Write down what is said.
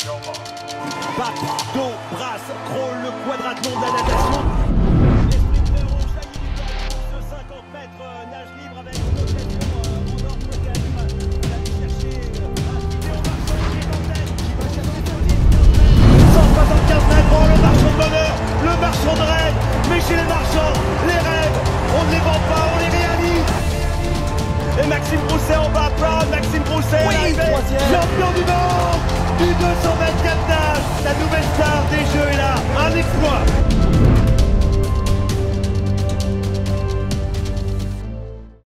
Bac, dos, brasse, crawl, le quadrathlon de la natation. Les sprinteurs ont jailli du corps de 50 mètres, nage libre avec une occasion au nord peut-être. Il a dû chercher un vidéo marchand qui est en tête, qui va chercher son titre. 175 mètres, oh, le marchand de bonheur, le marchand de rêve. Mais chez les marchands, les rêves, on ne les vend pas, on les réalise. Et Maxime Brousset en bas, proud, Maxime Brousset, oui, troisième. champion du monde.